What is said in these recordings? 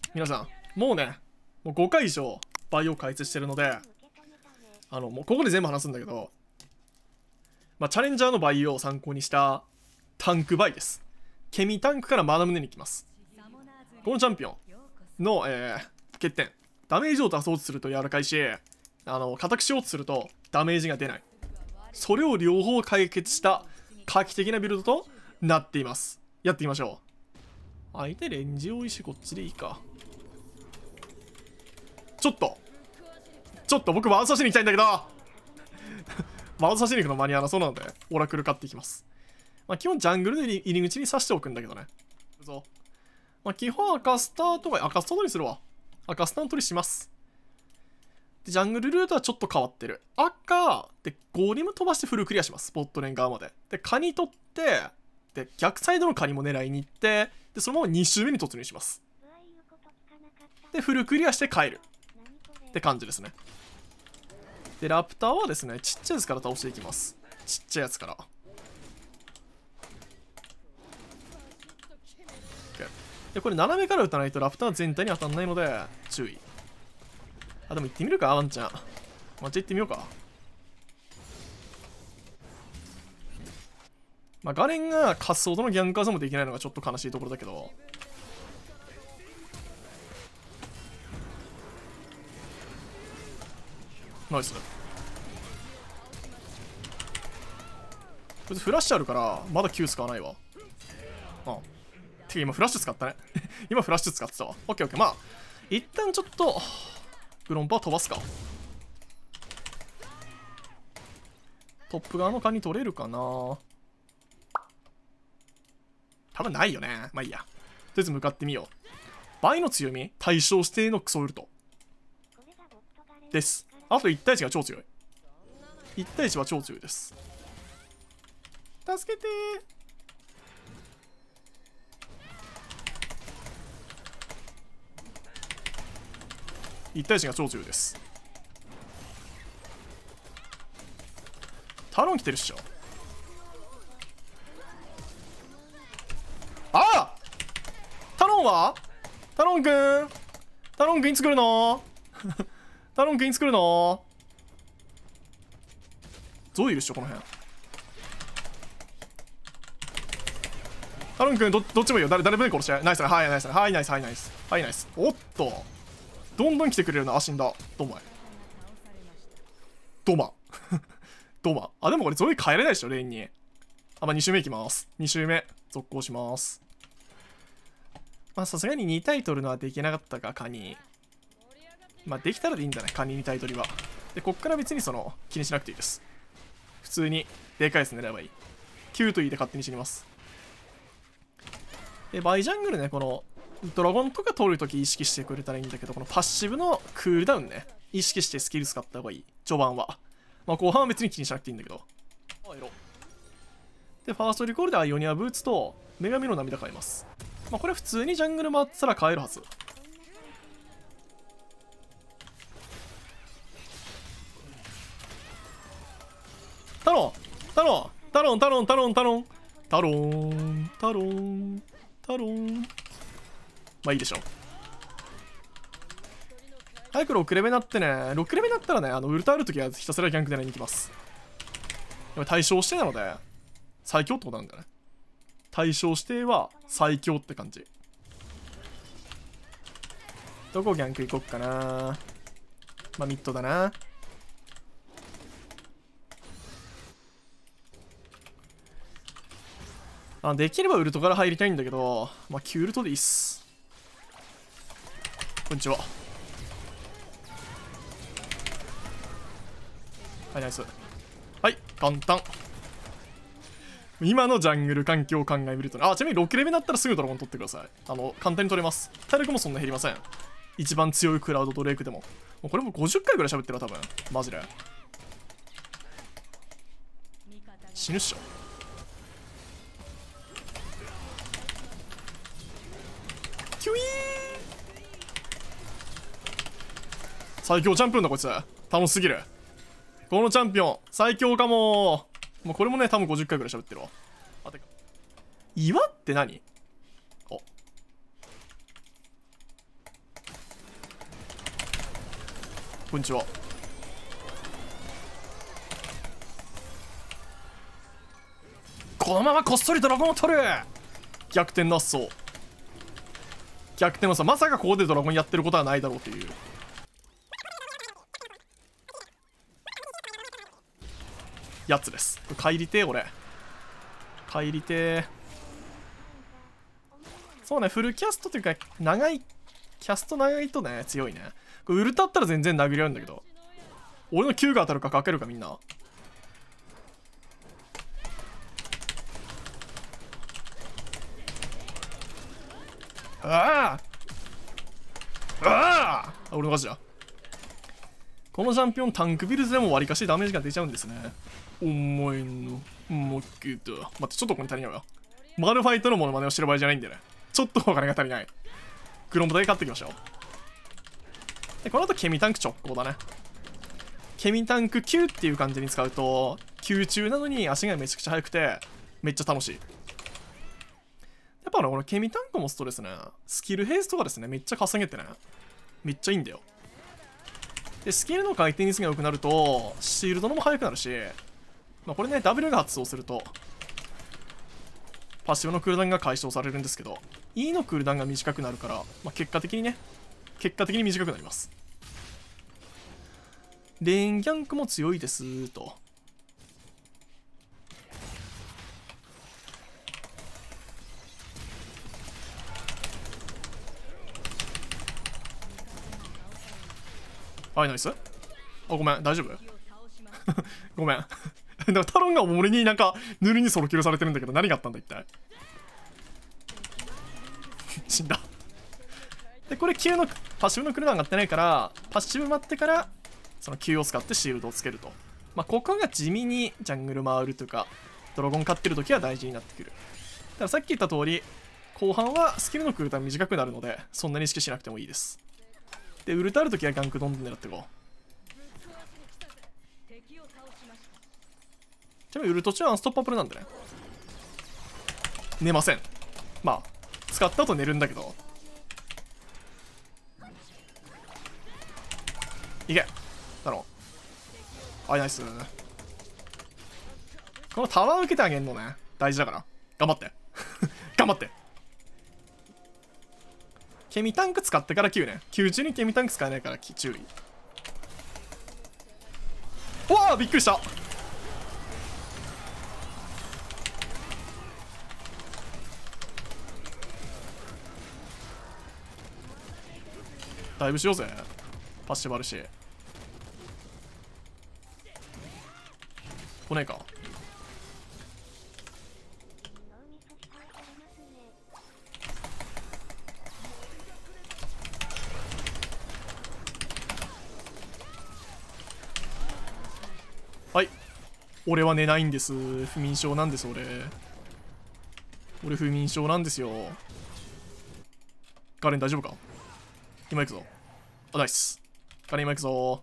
皆さん、もうね、もう5回以上バイオ開発してるので、もうここで全部話すんだけど、まあ、チャレンジャーのバイオを参考にしたタンクバイです。ケミタンクからマナムネに行きます。このチャンピオンの、欠点。ダメージを出そうとすると柔らかいし、硬くしようとするとダメージが出ない。それを両方解決した画期的なビルドとなっています。やっていきましょう。相手レンジ多いし、こっちでいいか。ちょっと僕ワード刺しに行きたいんだけどワード刺しに行くの間に合わなそうなので、オラクル買っていきます。まあ、基本ジャングルで入り口に刺しておくんだけどね。まあ、基本赤スターとか、赤スター取りするわ。赤スターの取りします。で、ジャングルルートはちょっと変わってる。赤でゴーリム飛ばしてフルクリアします。ボットレーン側まで。で、カニ取って、で、逆サイドのカニも狙いに行って、で、そのまま2周目に突入します。で、フルクリアして帰る。って感じですね。で、ラプターはですね、ちっちゃいやつから倒していきます。ちっちゃいやつから。で、これ斜めから打たないとラプター全体に当たんないので、注意。あ、でも行ってみるか、ワンちゃん。ワンちゃん行ってみようか。まあ、ガレンが滑走とのギャンカーズもできないのがちょっと悲しいところだけど。ナイス。こいつフラッシュあるからまだ Q 使わないわ。ああ、てか今フラッシュ使ったね今フラッシュ使ってたわ。オッケーオッケー。まあ一旦ちょっとグロンパー飛ばすか。トップ側のカニ取れるかな。多分ないよね。まあいいや。とりあえず向かってみよう。倍の強み対象指定のクソウルトです。あと1対1が超強い。1対1は超強いです。助けてー。1対1が超強いです。タロン来てるっしょ。ああ、タロンはタロンくん、タロンくんいつ来るのタロンくんいつ来るの。ゾウいるっしょこの辺。タロンくんどっちもいいよ。誰も殺して。ナイス。はいナイス。はいナイス。はいナイス。はいナイス。おっとどんどん来てくれるな。あ、死んだ。どまいドマドマ。あ、でもこれゾイ帰れないでしょレーンに。あ、まあ2周目いきます。2周目続行します。まあさすがに2体取るのはできなかったか、カニ。まあできたらでいいんじゃない、カニ2体取りは。で、こっから別に気にしなくていいです。普通にでかいやつ狙えばいい。9といいで勝手に死にます。で、バイジャングルね、このドラゴンとか取るとき意識してくれたらいいんだけど、このパッシブのクールダウンね、意識してスキル使った方がいい。序盤は。まあ後半は別に気にしなくていいんだけど。で、ファーストリコールでアイオニアブーツと女神の涙買います。まあこれ普通にジャングル回ってたら買えるはず。タロンタロンタロンタロンタロンタロンタロンタロンタロン。まあいいでしょう。早く6レベルになってね、6レベルになったらね、ウルタあるときはひたすらギャンク狙いに行きます。対象指定なので、最強ってことなんだよね。対象指定は最強って感じ。どこギャンク行こっかな。まあミッドだな。できればウルトから入りたいんだけど、まあ9ウルトでいいっす。こんにちは。はいナイス。はい簡単。今のジャングル環境を考えみるとね、ちなみに6レベルになったらすぐドラゴン取ってください。簡単に取れます。体力もそんな減りません。一番強いクラウドドレイクでも。もうこれも50回ぐらい喋ってるわ、多分。マジで。死ぬっしょ。キュイー。最強チャンピオンだこいつ。楽しすぎる。このチャンピオン最強かも。もうこれもね多分50回ぐらい喋ってるわ。あ、てか岩って何。 こんにちは。このままこっそりドラゴンを取る。逆転なっそう。逆転はさ、まさかここでドラゴンやってることはないだろうっていうやつです。帰りてー俺。帰りてー。そうね、フルキャストというか長いキャスト長いとね強いね。これウルタったら全然殴り合うんだけど、俺の Q が当たるかかけるかみんな。ああ俺の勝ちだ。このチャンピオンタンクビルズでもわりかしダメージが出ちゃうんですね。お前のもけだ。待って、ちょっとここに足りないわ。マルファイトのモノマネをしてる場合じゃないんだよね。ちょっとお金が足りない。グロンボだけ買ってきましょう。でこの後ケミタンク直行だね。ケミタンク9っていう感じに使うと空中なのに足がめちゃくちゃ速くてめっちゃ楽しい。やっぱこのケミタンクもストレスね。スキルヘイストがですねめっちゃ稼げてねめっちゃいいんだよ。でスキルの回転率が良くなるとシールドのも速くなるし、まあ、これね W が発動するとパッシブのクールダウンが解消されるんですけど E のクールダウンが短くなるから、まあ、結果的に短くなります。レーンギャンクも強いですと。はい、ナイス。あ、ごめん、大丈夫ごめん。なんかタロンが俺になんかヌルにソロキルされてるんだけど何があったんだ一体死んだ。でこれ Q のパッシブのクルーダウン上がってないからパッシブ待ってからその Q を使ってシールドをつけると。まあここが地味にジャングル回るというかドラゴン勝ってる時は大事になってくる。だからさっき言った通り後半はスキルのクールダウン短くなるのでそんなに意識しなくてもいいです。でウルトある時はガンクどんどん狙っていこう。ちなみにウルト中はアンストッパブルなんでね寝ません。まあ使った後寝るんだけどいけだろう。あ、ナイス。このタワー受けてあげんのね大事だから頑張って頑張って。ケミタンク使ってから Q ね。Q 中にケミタンク使えないから注意。うわあびっくりした。だいぶしようぜ。パッシブあるし来ねえか。はい、俺は寝ないんです。不眠症なんです。俺不眠症なんですよ。ガレン大丈夫か。今行くぞ。あ、ナイス。ガレン今行くぞ。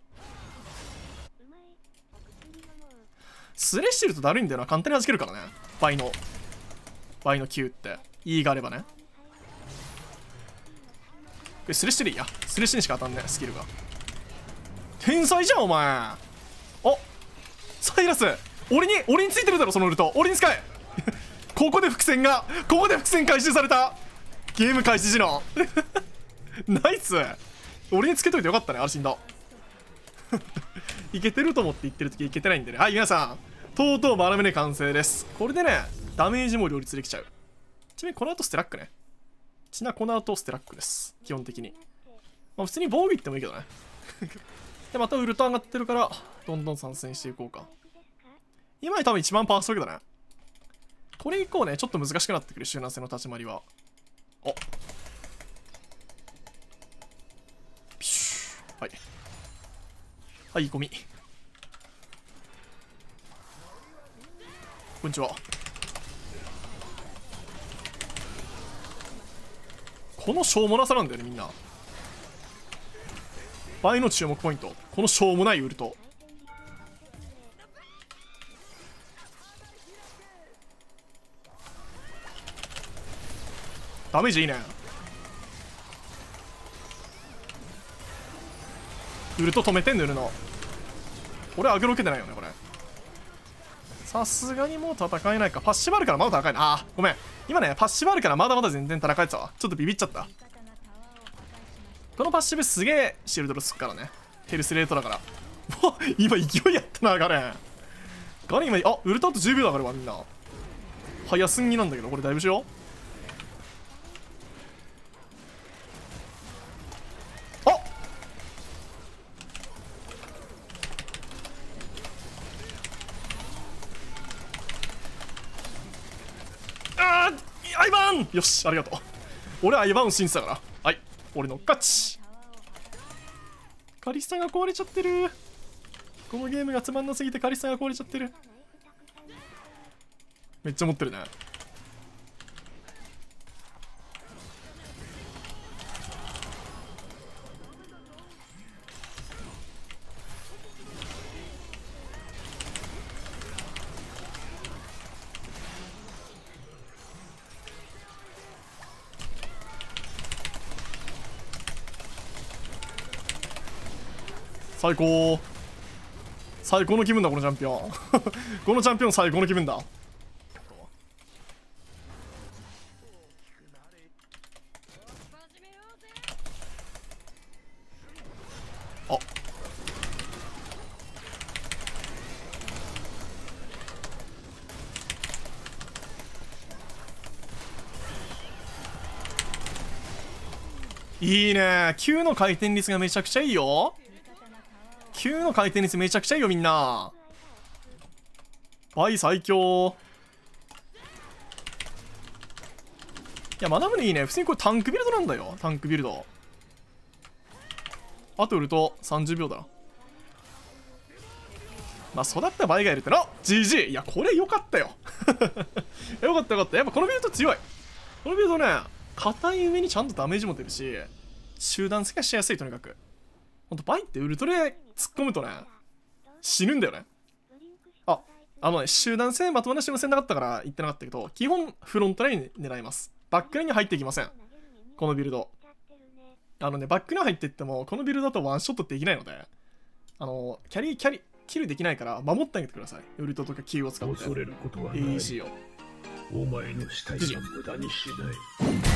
スレッシュルとだるいんだよな。簡単に弾けるからね。倍の Q って E があればね。これスレッシュでいいや。スレッシュにしか当たんねスキルが。天才じゃんお前。あ、サイラス俺についてるだろそのウルト。俺に使えここで伏線回収された。ゲーム開始時のナイス。俺につけといてよかったね。あれ死んだいけてると思って言ってる時いけてないんでね。はい皆さんとうとうバラムネ完成です。これでねダメージも両立できちゃう。ちなみにこの後ステラックね。この後ステラックです基本的に。まあ普通に防御いってもいいけどねでまたウルト上がってるからどんどん参戦していこうか。今多分一番パワーストだね。これ以降ねちょっと難しくなってくる集団戦の立ち回りは。おピシュはいはいゴミこんにちは。このしょうもなさなんだよねみんな。倍の注目ポイントこのしょうもないウルト。ダメージいいね。 ウルト止めて塗るの。俺アグロ受けてないよねこれ。さすがにもう戦えないか。パッシブあるからまだ戦えない。あーごめん、今ねパッシブあるからまだまだ全然戦えてたわ。ちょっとビビっちゃった。このパッシブすげえシールドルすっからね。ヘルスレートだから今勢いやったなガレン。ガレン今、あウルトあと10秒だからわみんな。早すぎなんだけどこれだいぶしよう。アイバーンよしありがとう。俺アイバーンを信じたから。はい俺の勝ち。カリスタが壊れちゃってる。このゲームがつまんなすぎてカリスタが壊れちゃってる。めっちゃ持ってるね。最高最高の気分だこのチャンピオンこのチャンピオン最高の気分だ。あいいね。Q の回転率がめちゃくちゃいいよ。Q の回転率めちゃくちゃいいよみんな。倍最強。いやマダムにいいね。普通にこれタンクビルドなんだよ。タンクビルド。あと売ると30秒だ。まあ育った倍がいるってな。 GG。 いやこれよかったよよかったよかった。やっぱこのビルド強い。このビルドね硬い上にちゃんとダメージも出るし集団戦がしやすい。とにかくほんとバイってウルトラ突っ込むとね死ぬんだよね。集団戦まともな集団戦なかったから言ってなかったけど、基本フロントラインに狙います。バックラインに入っていきませんこのビルド。バックライン入っていってもこのビルドだとワンショットできないので、キャリキルできないから守ってあげてください。ウルトとか Q を使って。 恐れることはない。 AEC をお前の死体は無駄にしない。